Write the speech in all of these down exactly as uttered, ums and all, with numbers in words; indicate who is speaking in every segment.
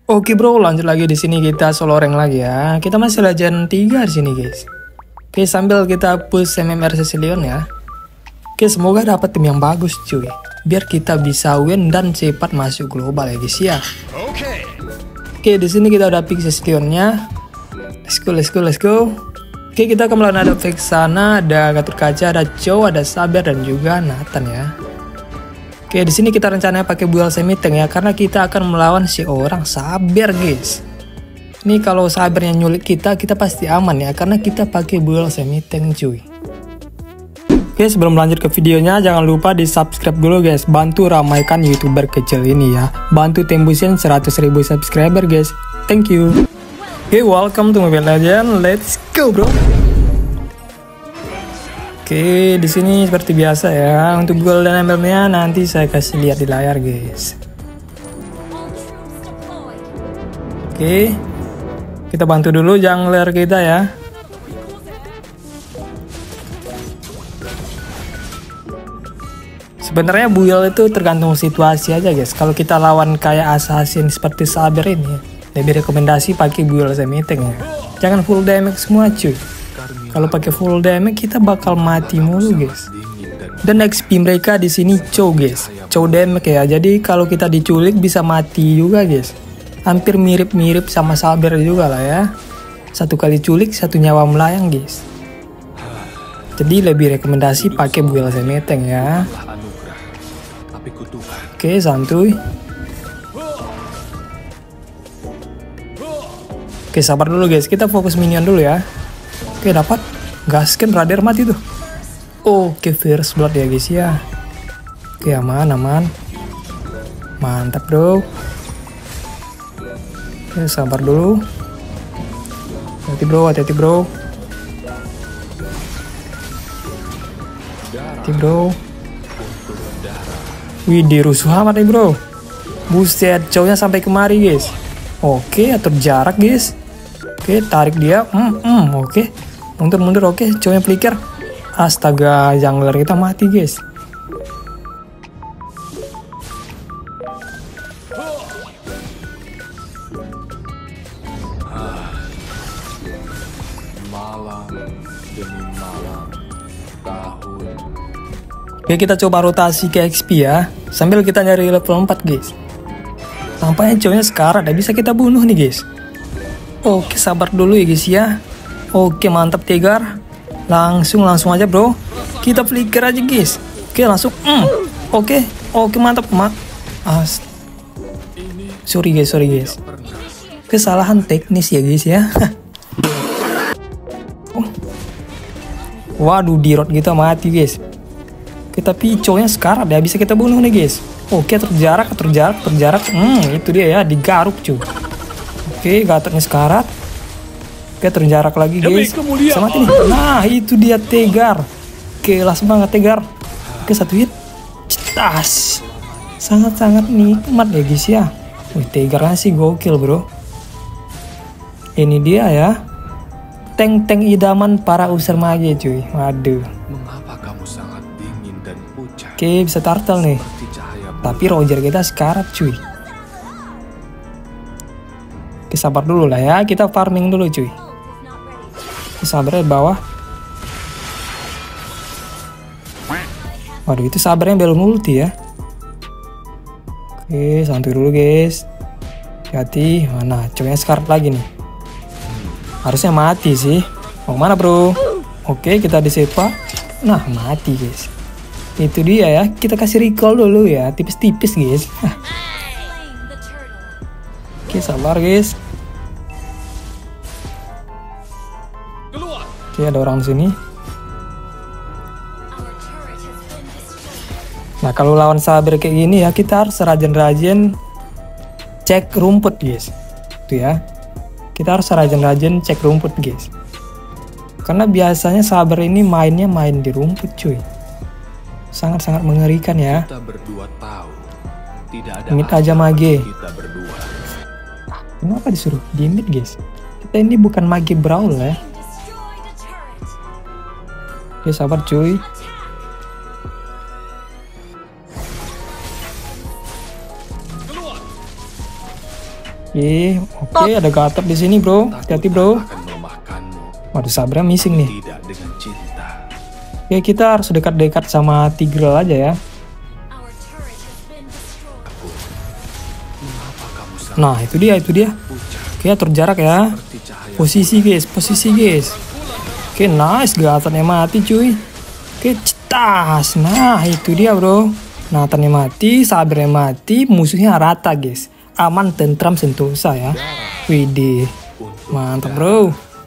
Speaker 1: Oke bro, lanjut lagi di sini kita solo rank lagi ya. Kita masih legend tiga di sini guys. Oke, sambil kita push M M R Sicilian ya. Oke, semoga dapat tim yang bagus cuy, biar kita bisa win dan cepat masuk global ya guys ya. Oke. Oke, di sini kita udah pick Sicilian-nya. Let's go, let's go, let's go. Oke, kita akan melawan ada Vexana, ada Gatot Kaca, ada Chow, ada Saber dan juga Nathan ya. Oke, di sini kita rencananya pakai build semi tank ya, karena kita akan melawan si orang Saber guys. Ini kalau Sabernya nyulik kita, kita pasti aman ya, karena kita pakai build semi tank cuy. Oke, sebelum lanjut ke videonya, jangan lupa di subscribe dulu guys, bantu ramaikan youtuber kecil ini ya, bantu tembusin seratus ribu subscriber guys, thank you. Oke, welcome to Mobile Legends, let's go bro. Oke, di sini seperti biasa ya. Untuk gold dan emblemnya nanti saya kasih lihat di layar, guys. Oke. Kita bantu dulu jungler kita ya. Sebenarnya build itu tergantung situasi aja, guys. Kalau kita lawan kayak assassin seperti Saber ini, lebih rekomendasi pakai build semi tank ya. Jangan full damage semua, cuy. Kalau pakai full damage kita bakal mati mulu guys. Dan X P mereka di sini Chow guys, Chow damage ya. Jadi kalau kita diculik bisa mati juga guys. Hampir mirip-mirip sama Saber juga lah ya. Satu kali culik satu nyawa melayang guys. Jadi lebih rekomendasi pakai build semi tank ya. Oke, santuy. Oke, sabar dulu guys. Kita fokus minion dulu ya. Oke, dapat gasken radar mati tuh. Oke, first blood ya guys ya. Oke, aman aman, mantap bro. Oke, sabar dulu. Hati bro, hati-hati bro. Hati bro. Wih, dirusuh amat nih bro. Buset, cowoknya sampai kemari guys. Oke, atur jarak guys. Oke, tarik dia. Hmm, hmm, oke. Mundur-mundur, oke. Cowoknya flicker. Astaga, jungler kita mati guys.
Speaker 2: Malam demi malam, tahun.
Speaker 1: Oke, kita coba rotasi ke X P ya, sambil kita nyari level empat guys. Tampaknya cowoknya sekarat, ya bisa kita bunuh nih guys. Oke, sabar dulu ya guys ya. Oke, mantap Tegar. Langsung langsung aja bro. Kita flicker aja guys. Oke, langsung. Mm. Oke, oke mantap mak. As. Sorry guys, sorry guys. Kesalahan teknis ya guys ya. Oh. Waduh, di road kita mati guys. Kita piconya sekarang ya, bisa kita bunuh nih guys. Oke, terjarak, terjarak, terjarak. Hmm, itu dia ya, digaruk cuy. Oke, Gatotnya sekarat. Oke, terjarak lagi guys. Sama ini. Nah, itu dia Tegar. Oke, langsung banget Tegar. Oke, satu hit. Cetas. Sangat-sangat nikmat ya guys ya. Wih, Tegarnya sih gokil bro. Ini dia ya. Tank-tank idaman para user mage cuy. Waduh.
Speaker 2: Mengapa kamu sangat dingin dan pucat?
Speaker 1: Oke, bisa turtle nih. Tapi Roger kita sekarat cuy. Oke, sabar dulu lah ya. Kita farming dulu cuy. Sabarnya di bawah. Waduh, itu sabarnya belum ulti ya. Oke, santai dulu guys. Hati-hati. Mana cowoknya sekarat lagi nih. Harusnya mati sih. Mau mana bro? Oke, kita disepa. Nah, mati guys. Itu dia ya. Kita kasih recall dulu ya. Tipis-tipis guys. Oke, sabar guys. Oke, ada orang sini. Nah, kalau lawan Saber kayak gini ya, kita harus rajin-rajin cek rumput guys. Itu ya. Kita harus rajin-rajin cek rumput guys. Karena biasanya Saber ini mainnya main di rumput cuy. Sangat-sangat mengerikan ya.
Speaker 2: Kita berdua tahu tidak ada
Speaker 1: mid aja mage.
Speaker 2: Kita berdua.
Speaker 1: Kenapa disuruh di mid guys? Kita ini bukan mage brawl ya. Oke, sabar cuy. Oke, oke ada Gatot di sini bro. Hati-hati bro.
Speaker 2: Akan melemahkanmu,
Speaker 1: Waduh, Sabra missing nih.
Speaker 2: tidak dengan cinta.
Speaker 1: Oke, kita harus dekat-dekat sama Tigreal aja ya.
Speaker 2: Mengapa kamu sangat
Speaker 1: Nah, itu dia, itu dia.
Speaker 2: pucat
Speaker 1: Oke, atur jarak ya.
Speaker 2: seperti cahaya
Speaker 1: Posisi guys, posisi guys. Oke, nice. Gatotnya mati cuy. Oke, cetas. Nah, itu dia bro. Nathannya mati, Sabernya mati, musuhnya rata guys. Aman, tentram, sentosa ya. Widih, mantap bro.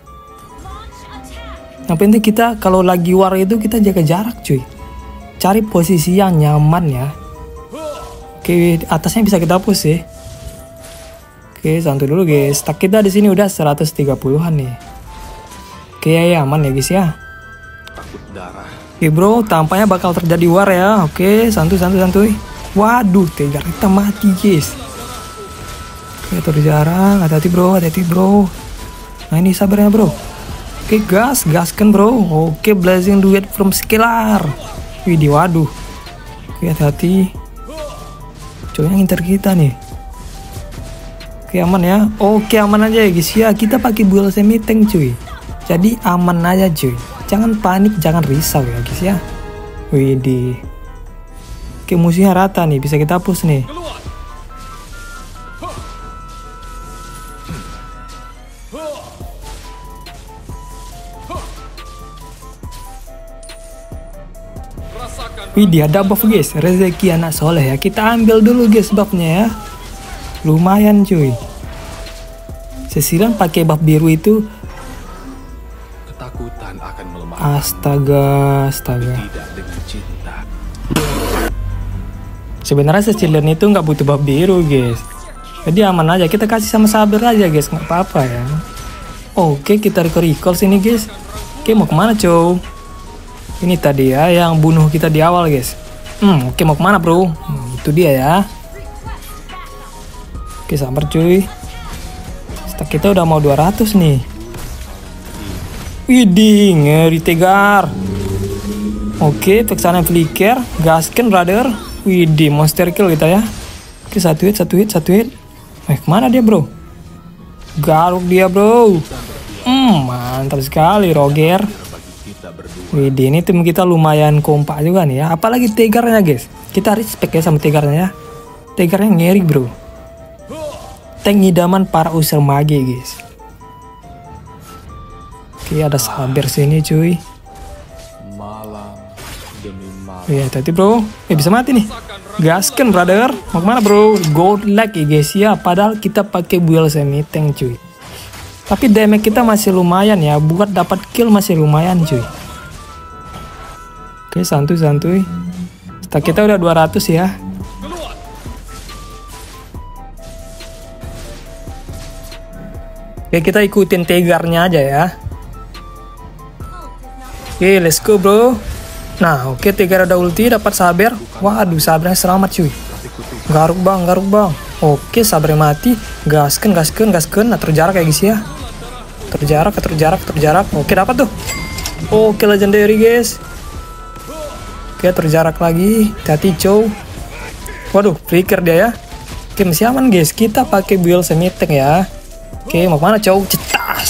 Speaker 1: Yang penting kita kalau lagi war itu kita jaga jarak cuy. Cari posisi yang nyaman ya. Oke, atasnya bisa kita push ya. Oke, santai dulu guys. Stack kita di sini udah seratus tiga puluhan nih. Oke, ya aman ya guys ya.
Speaker 2: takut darah.
Speaker 1: Oke bro, tampaknya bakal terjadi war ya. Oke, santuy santuy santuy. Waduh, Tegar kita mati guys. Oke, atur jarak. Hati-hati bro, hati-hati bro. Nah ini sabarnya bro. Oke, gas, gaskan bro. Oke, blazing duet from Scalar. Widih, waduh. Oke, hati-hati. Cowoknya nginter kita nih. Oke, aman ya. Oke, aman aja ya guys ya. Kita pakai build semi tank cuy. Jadi aman aja cuy. Jangan panik, jangan risau ya guys ya. Widih. Oke, musuhnya rata nih. Bisa kita push nih. Widih, ada buff guys, rezeki anak soleh ya. Kita ambil dulu guys buffnya ya. Lumayan cuy. Sesiran pakai buff biru itu.
Speaker 2: Ketakutan akan melemahkan,
Speaker 1: Astaga, astaga.
Speaker 2: tidak dengan cinta.
Speaker 1: Sebenarnya Sicilian itu nggak butuh buff biru guys. Jadi aman aja. Kita kasih sama Saber aja guys, nggak apa-apa ya. Oke, kita recall sini guys. Oke, mau kemana cow? Ini tadi ya yang bunuh kita di awal guys. Hmm, oke mau kemana bro? Hmm, itu dia ya. Oke, sabar cuy. Stack kita udah mau dua ratus nih. Widih, ngeri Tegar. Oke, teksana flicker, gasken brother. Widih, monster kill kita ya. Oke, satu hit, satu hit, satu hit. Eh, kemana dia bro? Garuk dia bro. Hmm, mantap sekali Roger. Widih, ini tim kita lumayan kompak juga nih ya. Apalagi Tegarnya guys. Kita respect ya sama Tegarnya ya. Tegarnya ngeri bro. Tank idaman para user mage guys. Oke, ada Saber sini cuy.
Speaker 2: Malam demi malam.
Speaker 1: Iya, tadi bro. Eh, bisa mati nih. Gasken brother. Mau kemana bro? Gold lag ya guys ya. Padahal kita pakai build semi tank cuy. Tapi damage kita masih lumayan ya. Buat dapat kill masih lumayan cuy. Oke, santuy-santuy. Stack kita udah dua ratus ya. Oke, kita ikutin Tegarnya aja ya. Oke, let's go bro. Nah, oke, Tegar ada ulti, dapat Saber. Waduh, Sabernya selamat cuy. Garuk bang, garuk bang. Oke, Sabernya mati. Gasken, gasken, gasken. Nah, terjarak ya guys ya. Terjarak, terjarak, terjarak. Oke, dapat tuh. Oke, legendary guys. Oke, terjarak lagi. Hati-hati cow. Waduh, flicker dia ya. Oke, masih aman guys. Kita pakai build semi tank ya. Oke, mau kemana cow? Cetas.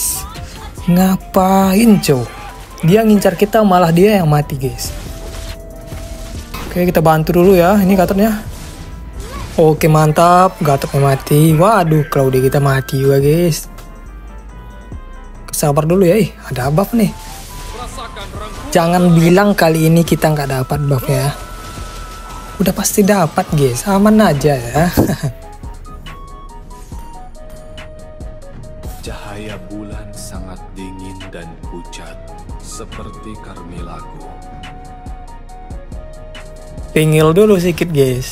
Speaker 1: Ngapain cow? Dia ngincar kita, malah dia yang mati guys. Oke, kita bantu dulu ya. Ini Gatotnya. Oke, mantap. Gatotnya mati. Waduh, Claudia kita mati juga guys. Sabar dulu ya. Ih, ada buff nih. Jangan bilang kali ini kita nggak dapat buff ya. Udah pasti dapat guys. Aman aja ya.
Speaker 2: Cahaya bulan sangat dingin dan pucat, seperti Carmilaku.
Speaker 1: Pingil dulu sedikit guys.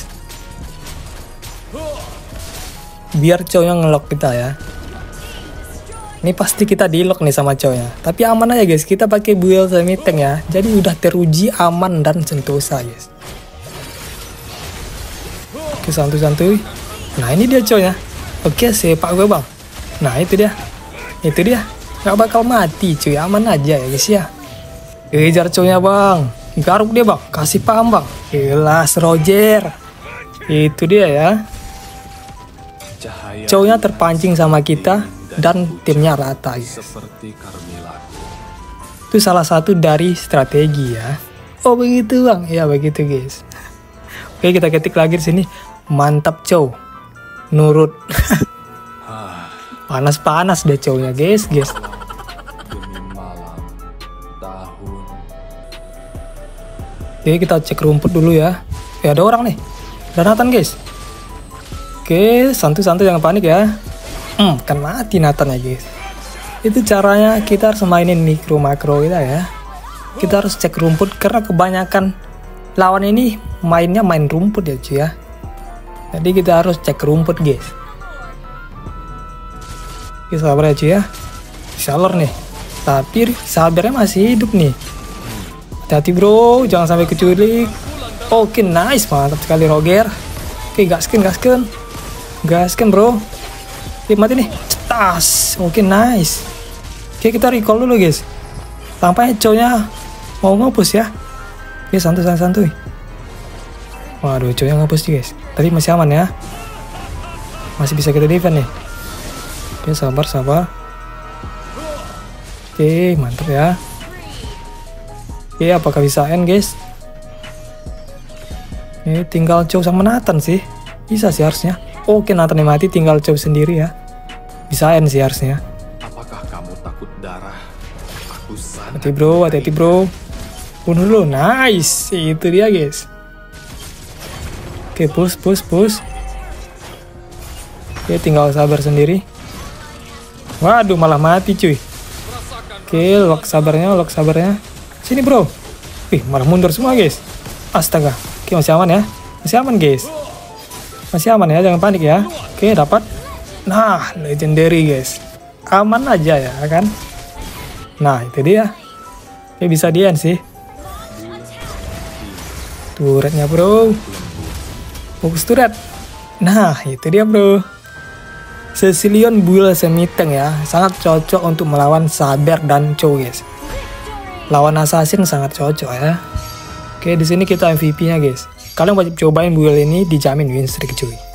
Speaker 1: Biar cowoknya ngelok kita ya. Ini pasti kita di lock nih sama cowoknya. Tapi aman aja guys. Kita pakai build semi tank ya. Jadi udah teruji, aman dan sentosa guys. Oke, santuy-santuy. Nah, ini dia cowoknya. Oke, sepak gue bang. Nah, itu dia. Itu dia. Gak bakal mati cuy. Aman aja ya guys ya. Kejar cowoknya bang. Garuk dia bang. Kasih paham bang. Jelas Roger. Itu dia ya.
Speaker 2: Cahaya
Speaker 1: Chow-nya terpancing sama kita dan timnya rata ya.
Speaker 2: seperti Carmilago.
Speaker 1: Itu salah satu dari strategi ya. Oh begitu bang, ya begitu guys. Oke kita ketik lagi di sini. Mantap Chow, nurut.
Speaker 2: Ah,
Speaker 1: Panas-panas deh Chow-nya guys, guys.
Speaker 2: demi malam, tahun.
Speaker 1: Oke kita cek rumput dulu ya. Ya ada orang nih. Ada Nathan guys. Oke santuy-santuy jangan panik ya. Hmm kan mati Nathan ya guys. Itu caranya kita harus mainin mikro makro kita ya. Kita harus cek rumput karena kebanyakan lawan ini mainnya main rumput ya cuy ya. Jadi kita harus cek rumput guys. Oke sabar ya cuy ya. Salar nih. Tapi sabarnya masih hidup nih. Hati-hati bro, jangan sampai keculik. Oke nice, mantap sekali Roger. Oke gaskin gaskin. Gaskin bro. Oke mati nih. Tas. Oke nice. Oke kita recall dulu guys. Tampaknya Chow-nya mau ngapus ya. Oke santuy santuy santuy. Waduh Chow-nya ngapus sih guys. Tapi masih aman ya. Masih bisa kita defend nih. Oke sabar sabar. Oke mantap ya. Oke apakah bisa end guys? Ini tinggal Chow sama Nathan sih. Bisa sih harusnya. Oke Nathan yang mati, tinggal Chow sendiri ya. Bisa end sih harusnya.
Speaker 2: Apakah kamu takut darah? Aku sangat.
Speaker 1: Hati bro, hati-hati bro. Bunuh dulu, nice. Itu dia guys. Oke push push push. Oke tinggal sabar sendiri. Waduh malah mati cuy. Oke lock sabarnya, lock sabarnya. Sini bro. Wih malah mundur semua guys. Astaga. Oke masih aman ya. Masih aman guys. Masih aman ya, jangan panik ya. Oke dapat. Nah legendary guys. Aman aja ya kan. Nah itu dia. Oke bisa di end sih. Turretnya bro. Fokus turret. Nah itu dia bro. Sicilian Bull Semiteng ya. Sangat cocok untuk melawan Saber dan Chow guys. Lawan assassin sangat cocok ya. Oke di sini kita M V P-nya guys. Kalian wajib cobain build ini, dijamin win streak cuy.